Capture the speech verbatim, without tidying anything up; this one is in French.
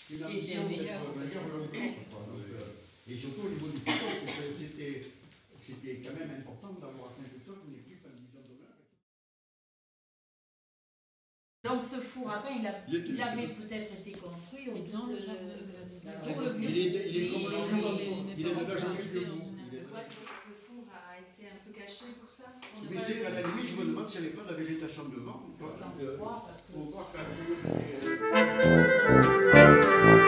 une ambition d'être meilleur longtemps. Et surtout au niveau du futur, c'était quand même important d'avoir à Saint-Christophe une équipe à division d'honneur. Donc ce four à pain, il, a, il avait peut-être été construit au dans le jardin de la maison. Il est, il est comme le four, il est déjà jamais vieux goût. Ce four a été un peu caché pour ça. Mais c'est qu'à la limite, je me demande s'il n'y avait pas de la végétation devant. Il faut voir qu'à